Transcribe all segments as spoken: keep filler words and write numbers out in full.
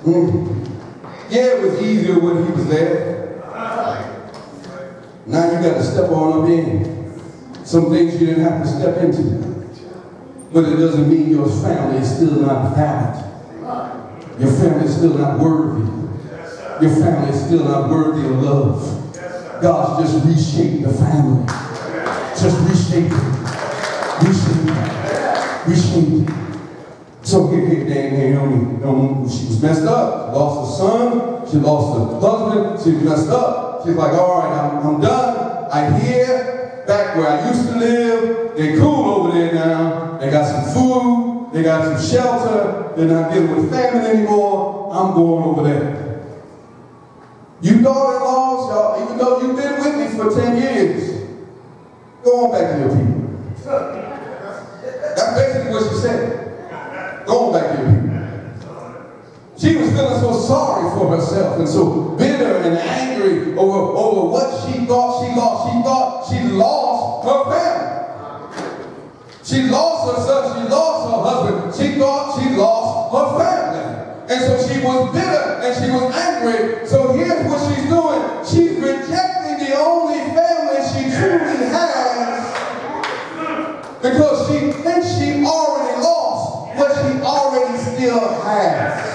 Mm. Yeah, it was easier when he was there. Now you got to step on up in. Some things you didn't have to step into. But it doesn't mean your family is still not valid. Your family is still not worthy. Your family is still not worthy of love. God's just reshaped the family. Just reshaped it. Reshaped it. Reshaped it. So here, here, Dame Naomi, um, she was messed up. She lost her son. She lost her husband. She was messed up. She's like, all right, I'm, I'm done. I hear back where I used to live. They're cool over there now. They got some food. They got some shelter. They're not dealing with famine anymore. I'm going over there. You daughter-in-laws, y'all, even though you've been with me for ten years, go on back to your people. That's basically what she said. Go on back to your people. She was feeling so sorry for herself and so bitter and angry over, over what she thought she lost. She thought she lost her family. She lost her son. She lost her husband. She thought she lost her family. And so she was bitter and she was angry. So here's what she's doing. She's rejecting the only family she truly has because she thinks she already lost what she already still has.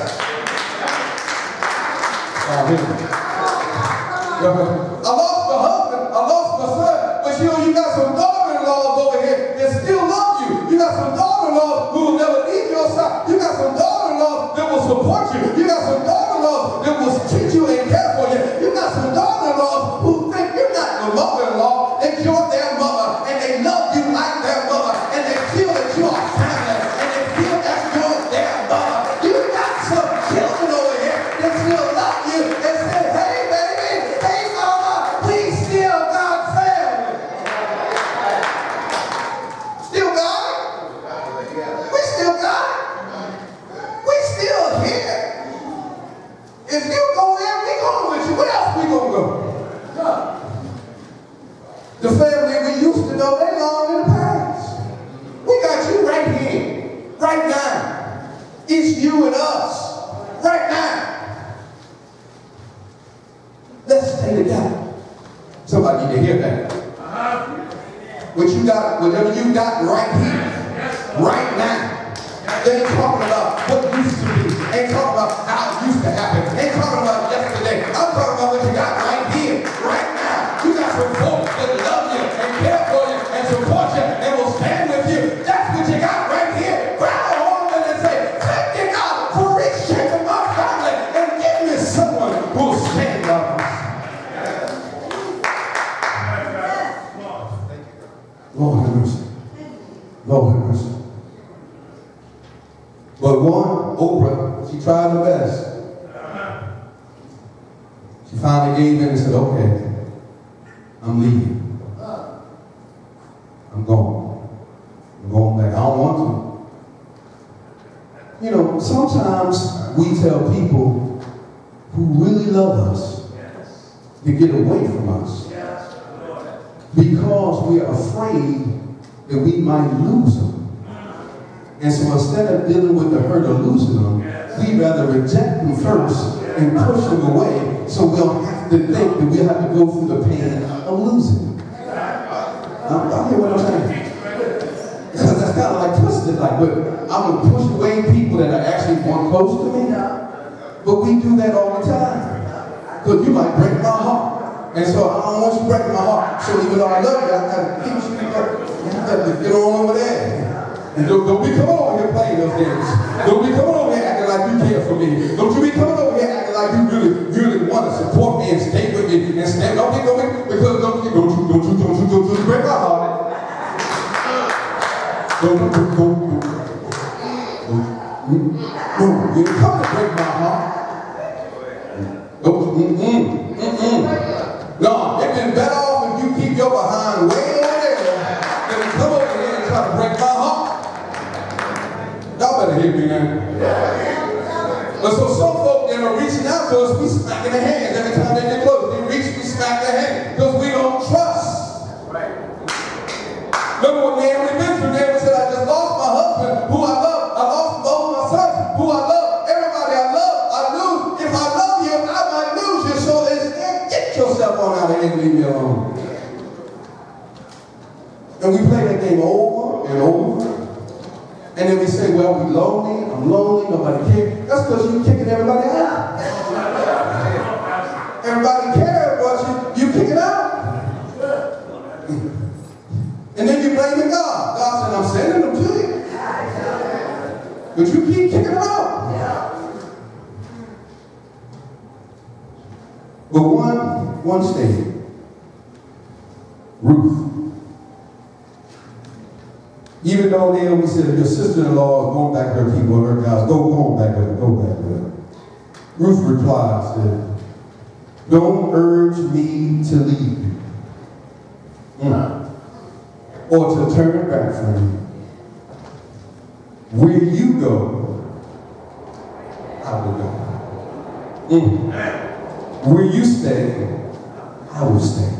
I lost my husband, I lost my son, but you know, you got some daughter-in-laws over here that still love you. You got some daughter-in-laws who will never leave your side. You got some daughter-in-laws that will support you. You got some daughter-in-laws that will treat you and care for you. You got some daughter-in-laws who think you're not the mother-in-law, that you're their mother, and they love you like their mother, and they feel that you are family, and they feel that you're their mother. You got some children over here that still love you and say, hey, baby, hey, mama, we still got family. Still got it? We still got it. We still here. If you go there, we going with you. Where else we gonna go? The family we used to know, they long in the past. We got you right here, right now. It's you and us, right now. Let's stay together. Somebody need to hear that. What you got, whatever you got right here, right now. They ain't talking about what used to be. Ain't talking about how it used to happen. Ain't talking about yesterday. I'm talking about what you got right here, right now. You got some folks that love you and care for you and support you and will stand with you. That's what you got right here. Grab a hold of it and say, thank you, God, for reshaping my family and give me someone who will stand up. Lord have mercy. Lord have mercy. But one, Oprah, she tried her best. She finally gave in and said, okay, I'm leaving. I'm going. I'm going back. I don't want to. You know, sometimes we tell people who really love us to get away from us because we are afraid that we might lose them. And so instead of dealing with the hurt of losing them, we'd rather reject them first and push them away so we don't have to think that we have to go through the pain of losing them. Y'all hear what I'm saying? Because that's kind of like twisted, like, but I'm going to push away people that are actually more close to me. But we do that all the time. Because you might break my heart. And so I don't want you breaking my heart. So even though I love you, I got to get you, you got to get on over there. And don't, don't be coming over here playing those games. Don't be coming over here acting like you care for me. Don't you be coming over here acting like you really, really want to support me and stay with me and stand. Don't be going because don't you, don't you, don't you, don't you, don't you break my heart. Don't, don't, don't, don't, don't. No, you ain't coming to break my heart. Don't, mm-mm, mm-mm. No, it'd been better off if you keep your behind way over there than to come over here and try to break my heart. Y'all better hear me now. But so some folk that are reaching out to us, we smacking their hands every time they get close. They reach, we smack their hands because we don't trust. Remember what Naomi been through? Naomi said, I just lost my husband, who I love. I lost both my sons, who I love. Everybody I love, I knew. And then we say, well, we lonely, I'm lonely, nobody cares. That's because you're kicking everybody out. Everybody cares, but you, you kick it out. And then you blame God. God said, I'm sending them to you. But you keep kicking them out. But one, one stated, Ruth. Even though Naomi said, your sister-in-law is going back to her people, her guys, go, go on back with her, go back with her. Ruth replied, said, don't urge me to leave you. Mm. Or to turn back from you. Where you go, I will go. Mm. Where you stay, I will stay.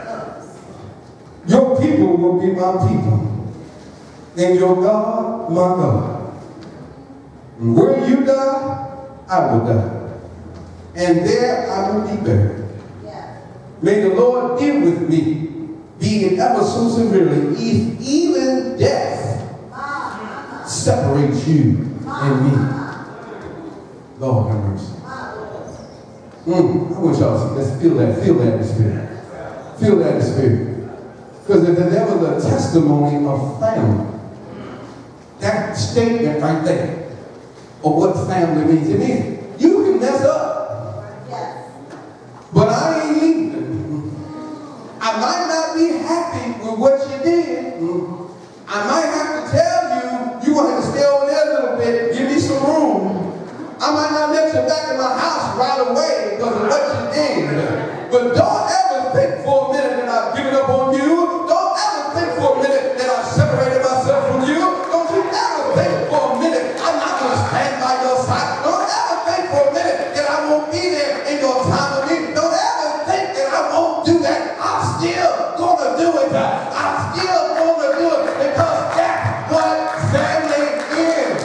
Your people will be my people. And your God, my God. And where you die, I will die. And there I will be buried. Yeah. May the Lord deal with me, be it ever so severely, if even death separates you and me. Lord have mercy. Mm, I want y'all to see. Let's feel that. Feel that in the spirit. Feel that in the spirit. Because if there was a testimony of family, that statement right there, of what family means, it means you can mess up, yes, but I ain't leaving. I might not be happy with what you did. I might have to tell you, you want to stay over there a little bit, give me some room. I might not let you back in my house right away because of what you did. But don't ever think for a minute that I've given up on you. Don't ever think for a minute that I've separated myself from you. Don't you ever think for a minute I'm not going to stand by your side. Don't ever think for a minute that I won't be there in your time of need. Don't ever think that I won't do that. I'm still going to do it. I'm still going to do it because that's what family is.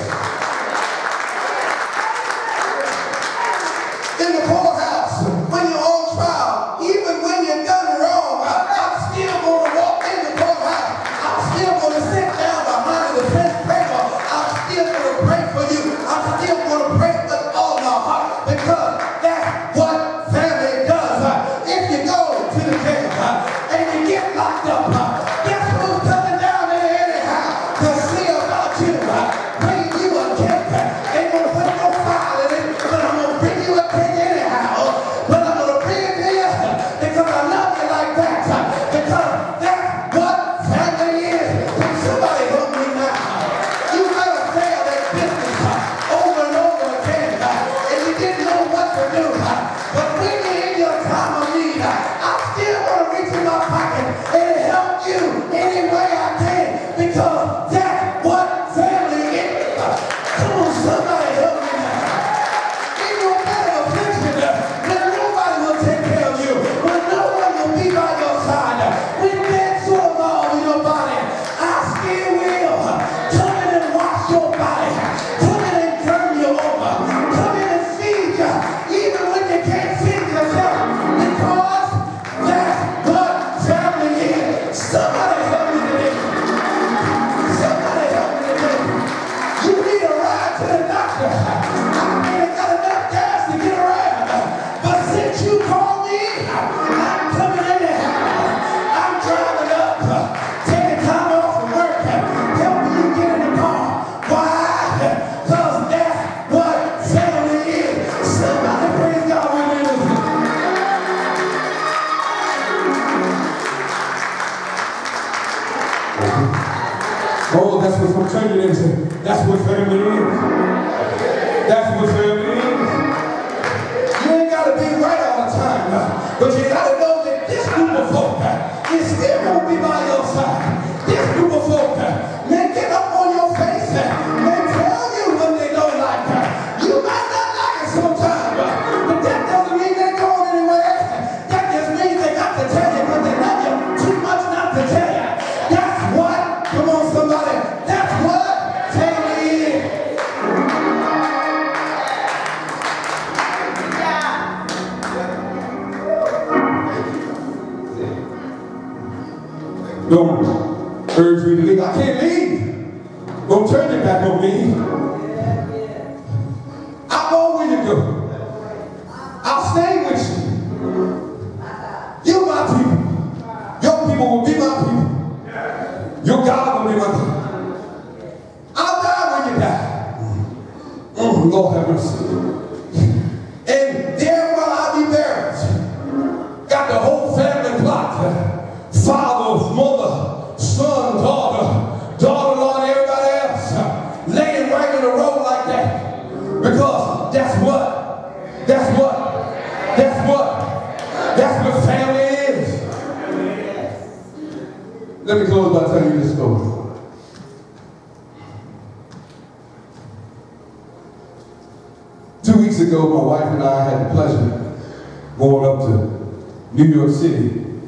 In the courthouse, when you're on trial, even when you're done wrong, I'm still going to walk in the courthouse. I'm still going to sit down behind the defense paper. I'm still going to pray for you. I'm still going to pray with all my heart because that's what family does. If you go to the jail and you get locked up, guess who's coming down there anyhow to see about you? Bring you a gift. Ain't going to put no file in it, but I'm going to bring you a gift anyhow. But I'm going to bring it to you because I love you like that. Because that's what family is. Can somebody help me now? You might have failed at business over and over again, and you didn't know what to do. But when you're in your time of need, I'm still going to reach in my pocket and help you any way I can because that's what family is. Come on, somebody help me now. In your bed of affliction, when nobody will take care of you, when no one will be by your side, when dead sores all over your body, I still will come in and wash your body, come in and turn you over, come in and feed you, even when you can't feed yourself, because that's what family is. Somebody help me today. Somebody help me today. You need a ride to the doctor. I ain't got enough gas to get around. But since you called me, I'm coming anyhow. I'm driving up, taking time off from work, helping you get in the car. Why? Because that's what family is. Somebody praise God with me. Oh, that's what I'm telling you. That's what family is. That's what family is. You ain't got to be right all the time, but you got to know that this group of folk is still going to be by your side. This group of folk may get up on your face, may tell you when they don't like her. You might not like it sometimes, but that doesn't mean they're going anywhere. That just means they got to tell you because they love you too much not to tell you. That's what, come on somebody, that's what family is. Lord have mercy. And there will I be buried. Got the whole family plot. Father, mother, son, daughter, daughter-in-law, and everybody else laying right in the road like that. Because that's what, that's what, that's what, that's what family is. Let me close by telling you this story. Two weeks ago, my wife and I had the pleasure of going up to New York City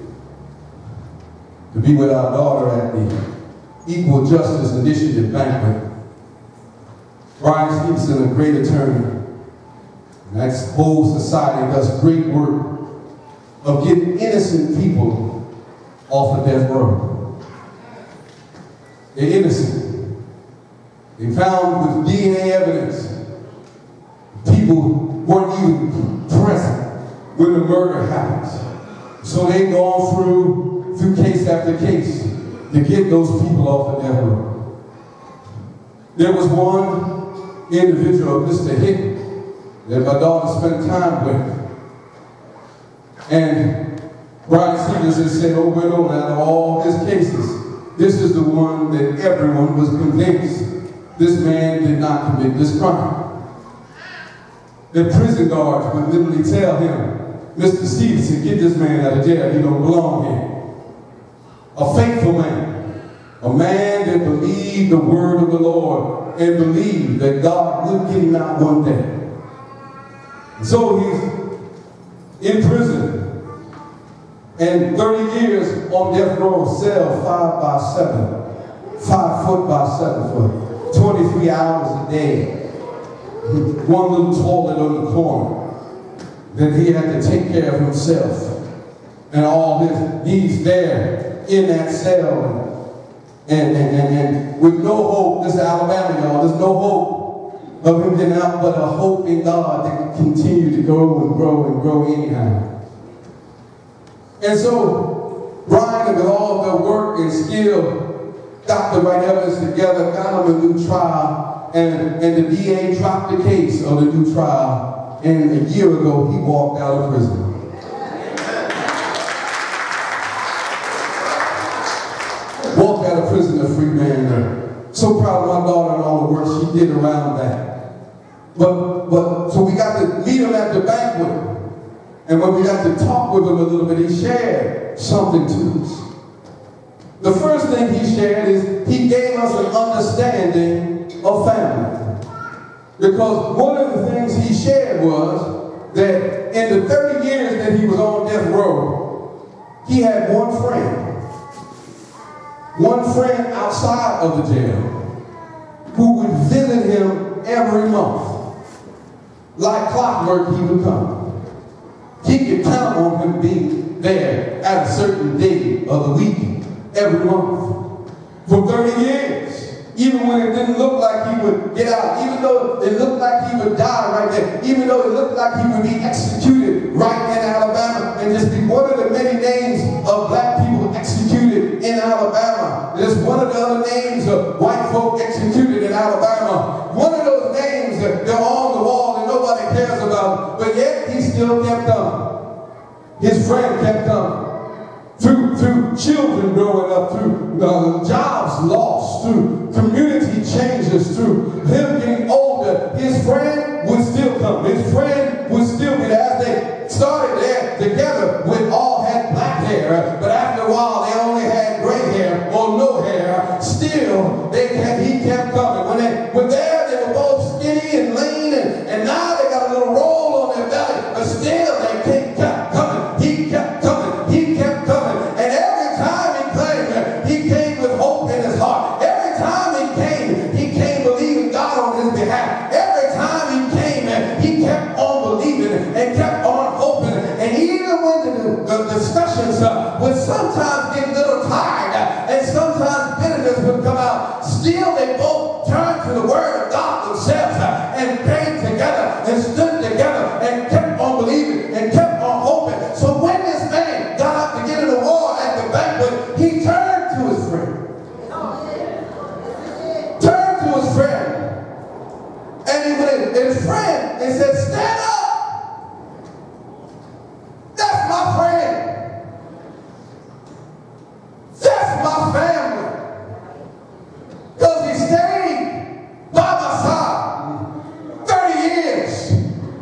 to be with our daughter at the Equal Justice Initiative banquet. Brian Stevenson, a great attorney, and that whole society does great work of getting innocent people off of death row. They're innocent. They found with D N A evidence people weren't even present when the murder happens. So they've gone through, through case after case to get those people off of death row. There was one individual, Mister Hick, that my daughter spent time with. And Brian Stevenson said over and over, out of all his cases, this is the one that everyone was convinced this man did not commit this crime. The prison guards would literally tell him, Mister Stevenson, get this man out of jail, he don't belong here. A faithful man, a man that believed the word of the Lord and believed that God would get him out one day. And so he's in prison, and thirty years on death row, cell five by seven, five foot by seven foot, twenty-three hours a day. One little toilet on the corner that he had to take care of himself, and all his needs there in that cell, and, and, and, and with no hope. This is Alabama, y'all. There's no hope of him getting out, but a hope in God that can continue to grow and grow and grow anyhow. And so Brian, with all the work and skill, got the right evidence together, got him a new trial. And, and the D A dropped the case of the new trial, and a year ago he walked out of prison. Walked out of prison a free man. So proud of my daughter and all the work she did around that. But, but so we got to meet him at the banquet, and when we got to talk with him a little bit, he shared something to us. The first thing he shared is he gave us an understanding of family. Because one of the things he shared was that in the thirty years that he was on death row, he had one friend. One friend outside of the jail who would visit him every month. Like clockwork, he would come. He could count on him being there at a certain day of the week every month. For thirty years. Even when it didn't look like he would get out, even though it looked like he would die right there, even though it looked like he would be executed right in Alabama, and just be one of the many names of black people executed in Alabama. There's one of the other names of white folk executed in Alabama. One of those names that they're on the wall and nobody cares about, but yet he still kept coming. His friend kept coming. Through, through children growing up, through uh, jobs lost, through community changes, through him getting older, his friend would still come. His friend would still be there. As they started there together, we all had black hair, but after a while they only had gray hair or no hair. Still, they kept, he kept coming. When they were there, they were both skinny and lean, and, and now they got a little roll on their belly, but still they kept, kept coming. He kept coming. He kept coming. Every time he came, he kept on believing and kept on hoping. And even when the, the discussions uh, would sometimes get a little tired uh, and sometimes bitterness would come out, still they both turned to the word of God themselves uh, and came together and stood together and kept on believing and kept on hoping. So when this man got up to get an award at the banquet, he turned to his friend. Turned to his friend. And he went, and and said, stand up. That's my friend. That's my family. Because he stayed by my side thirty years.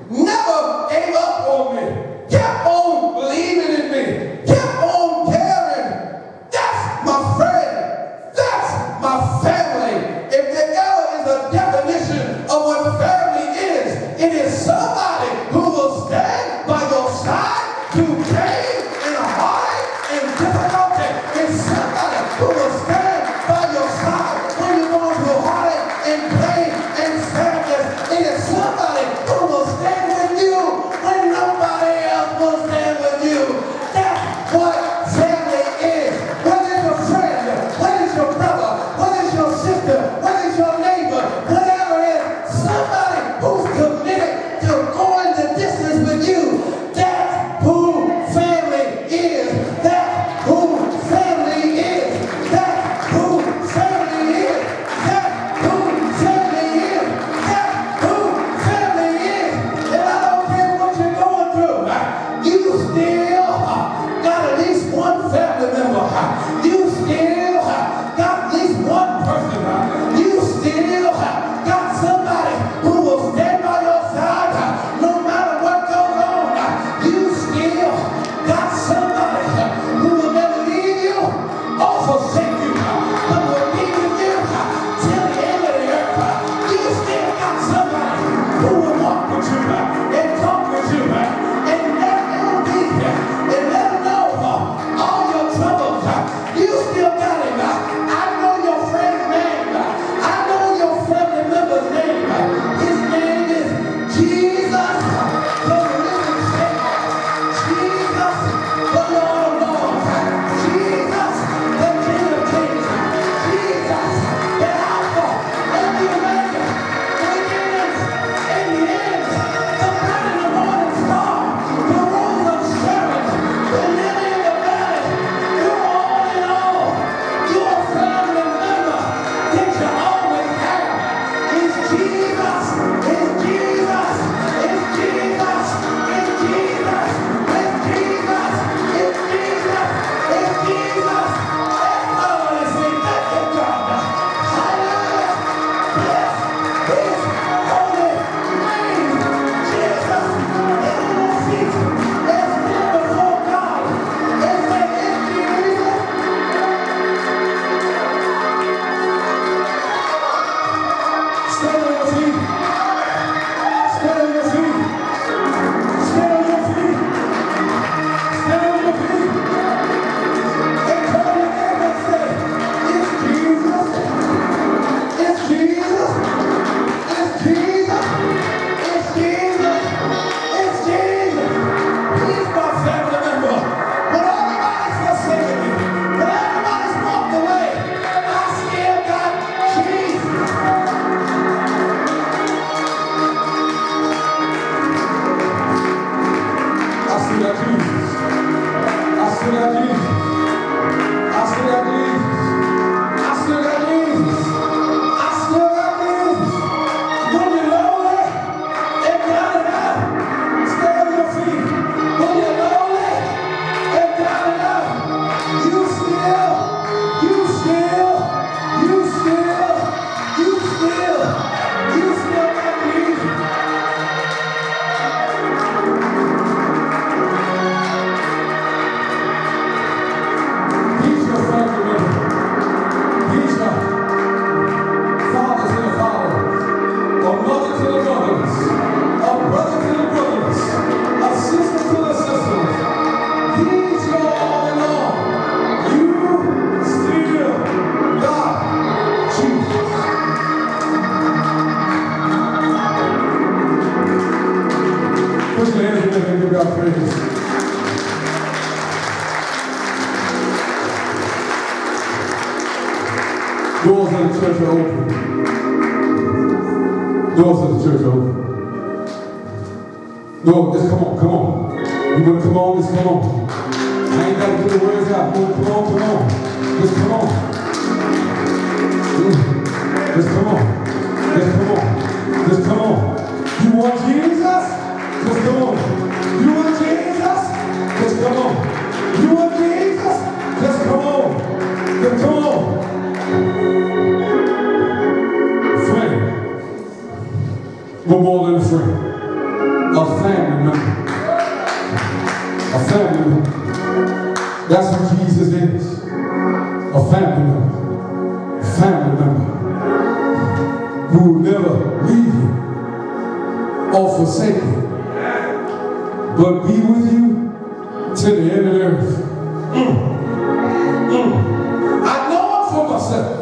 Never gave up on me. Kept on believing in me. Kept on caring. That's my friend. That's my family. If there ever is a definition of what family is, it is somebody who will stand by your side through pain and heartache and difficulty. It's somebody who will stand by your side when you're going through heartache and pain and sadness. It is somebody who will stand with you when nobody else will stand with you. That's what family is. Whether it's your friend, whether it's your brother, whether it's your sister, whether it's your neighbor, whatever it is, somebody who's committed to going the distance with you. That's who family is. That's who family is. That's who family is. That's who family is. That's who family is. And I don't care what you're going through. You still got at least one family member. You still got at least one person. You still got somebody who will stand by your side no matter what goes on. You still got somebody who will never leave you or forsake you, but will be with you till the end of the earth. You still got somebody who will walk with you and talk with you and never be and let them know all your troubles. You still got him. I know your friend's name. I know your family member's name. His name is Jesus, the living Savior. Jesus, the Lord of Lords. Jesus, the King of Kings. Jesus, the Alpha and the Omega, the beginning and the end, the bright and the morning star, the rose of Sharon, the lily in the valley. You're all in all. You're a family member that you always have. It's Jesus. It's Jesus. It's Jesus. It's Jesus. It's Jesus. It's Jesus. It's Jesus. Everybody say, thank you, God. Hallelujah. Bless his holy name. Jesus is in the seat. It's been before God. It's like it's Jesus. Stand on your feet. Stand on your feet. Stand on your feet. Stand on your feet. And call your name and say, it's Jesus. It's Jesus. It's Jesus. It's Jesus. It's Jesus. He's my family member. When everybody's forsaken me, when everybody's walked away, I still got Jesus. I still got Jesus. I still got Jesus. I still got Jesus. I still got Jesus. I still got Jesus. When you're lonely and down and out, stay on your feet. When you're lonely and down and out, you still, you still, you still, you still, you still got Jesus. He's your family member. He's your father to the fathers, a mother to the mothers, a brother to the brothers, a sister to the sisters. He's your all in all. You still got Jesus. Put your hands together and give God praise. Doors of the church are open. Doors of the church are open. No, just come on, come on. You want to come on, just come on. I ain't got to put the words out. You want to come on, come on. Just come on. Just come on. Just come on. Just come on. You want Jesus? Just come on. You want Jesus? Just come on. You want Jesus? Just come on. Just come on. Friend. We're more than a friend. A family member. A family member. That's who Jesus is. A family member. A family member. Who will never leave you or forsake you, but be with you to the end of the earth. Mm. Mm. I know it for myself.